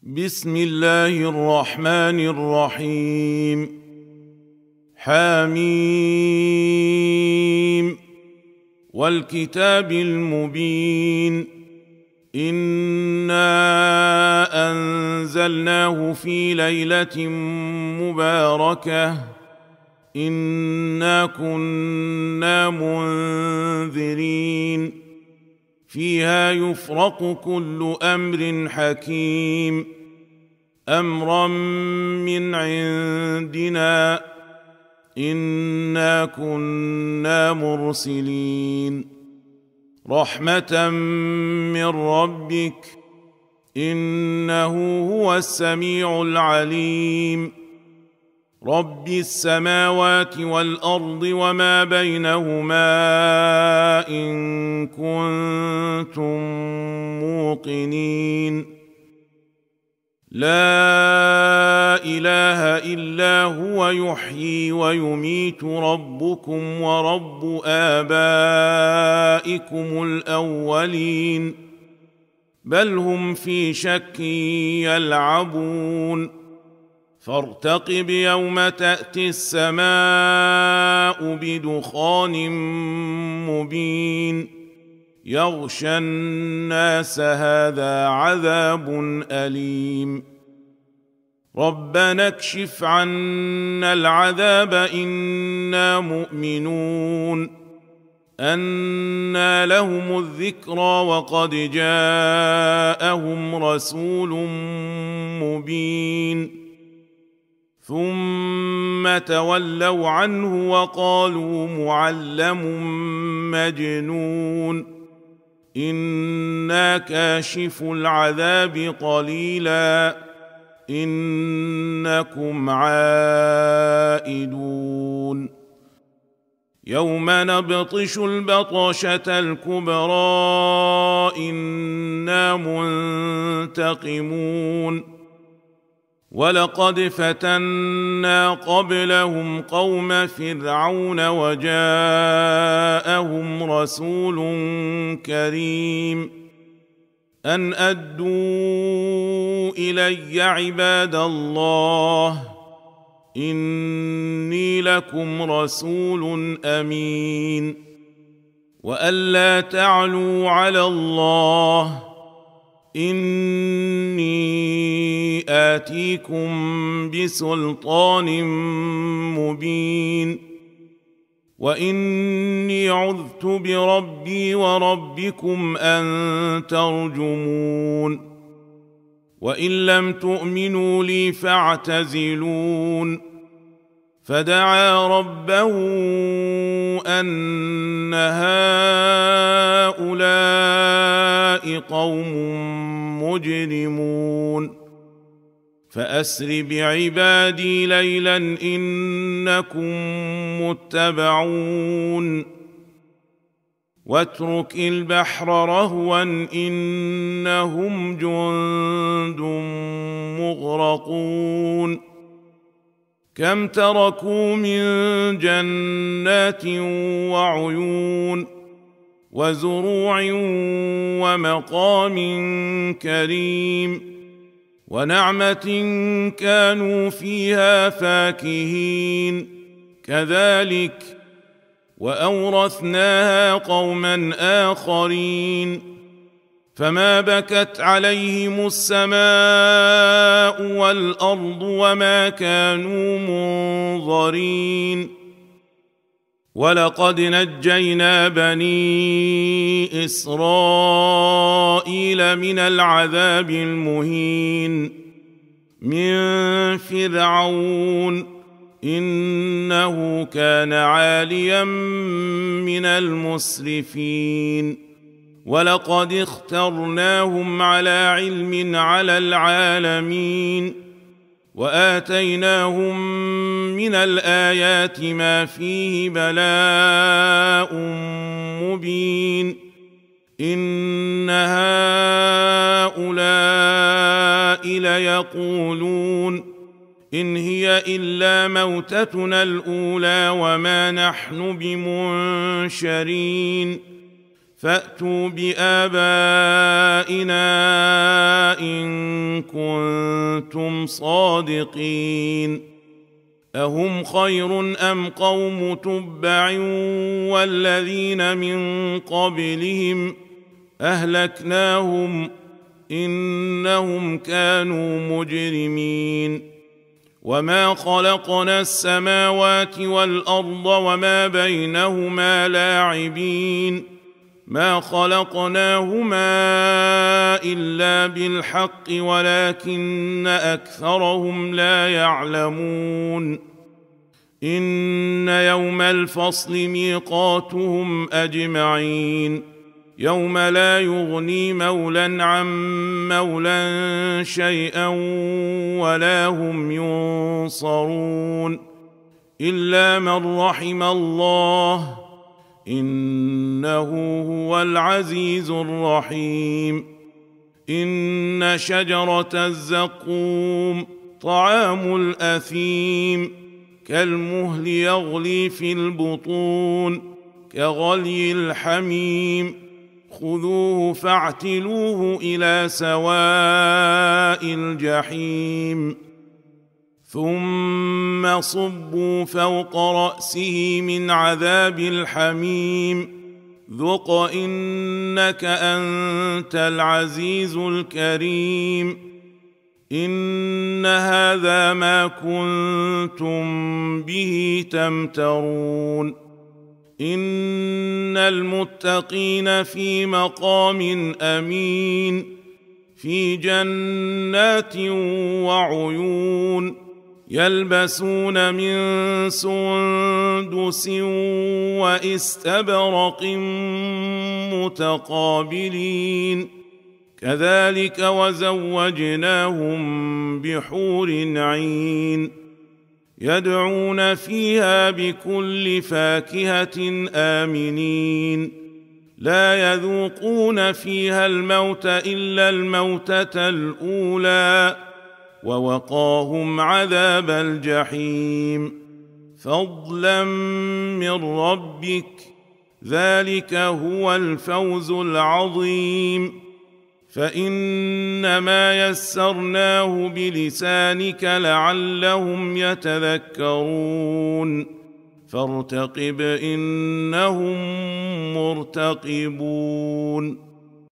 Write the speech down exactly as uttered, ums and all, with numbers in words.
بسم الله الرحمن الرحيم. حميم والكتاب المبين. إنا أنزلناه في ليلة مباركة إنا كنا منذرين فيها يفرق كل أمر حكيم أمرا من عندنا إنا كنا مرسلين رحمة من ربك إنه هو السميع العليم رب السماوات والأرض وما بينهما إن كنتم موقنين لا إله إلا هو يحيي ويميت ربكم ورب آبائكم الأولين بل هم في شك يلعبون فارتقب يوم تأتي السماء بدخان مبين يغشى الناس هذا عذاب أليم ربنا اكشف عنا العذاب إنا مؤمنون أنى لهم الذكرى وقد جاءهم رسول مبين ثم تولوا عنه وقالوا معلم مجنون إنا كاشف العذاب قليلا إنكم عائدون يوم نبطش البطشة الكبرى إنا منتقمون ولقد فتنا قبلهم قوم فرعون وجاءهم رسول كريم أن أدوا إلي عباد الله إني لكم رسول أمين وألا تعلوا على الله إني آتيكم بسلطان مبين وإني عذت بربي وربكم أن ترجمون وإن لم تؤمنوا لي فاعتزلون فدعا ربه أن هؤلاء قوم مجرمون فأسر بعبادي ليلا إنكم متبعون واترك البحر رهوا إنهم جند مغرقون كم تركوا من جنات وعيون وزروع ومقام كريم ونعمة كانوا فيها فاكهين كذلك وأورثناها قوما آخرين فما بكت عليهم السماء والأرض وما كانوا منظرين ولقد نجينا بني إسرائيل من العذاب المهين من فرعون إنه كان عاليا من المسرفين ولقد اخترناهم على علم على العالمين وآتيناهم من الآيات ما فيه بلاء مبين إن هؤلاء ليقولون إن هي إلا موتتنا الأولى وما نحن بمنشرين فأتوا بآبائنا إن كنتم صادقين أهم خير أم قوم تبع والذين من قبلهم أهلكناهم إنهم كانوا مجرمين وما خلقنا السماوات والأرض وما بينهما لاعبين ما خلقناهما إلا بالحق ولكن أكثرهم لا يعلمون إن يوم الفصل ميقاتهم أجمعين يوم لا يغني مولى عن مولى شيئا ولا هم ينصرون إلا من رحم الله إنه هو العزيز الرحيم إن شجرة الزقوم طعام الأثيم كالمهل يغلي في البطون كغلي الحميم خذوه فاعتلوه إلى سواء الجحيم ثم صبوا فوق رأسه من عذاب الحميم ذق إنك أنت العزيز الكريم إن هذا ما كنتم به تمترون إن المتقين في مقام أمين في جنات وعيون يلبسون من سندس واستبرق متقابلين كذلك وزوجناهم بحور عين يدعون فيها بكل فاكهة آمنين لا يذوقون فيها الموت إلا الموتة الأولى ووقاهم عذاب الجحيم فضلا من ربك ذلك هو الفوز العظيم فإنما يسرناه بلسانك لعلهم يتذكرون فارتقب إنهم مرتقبون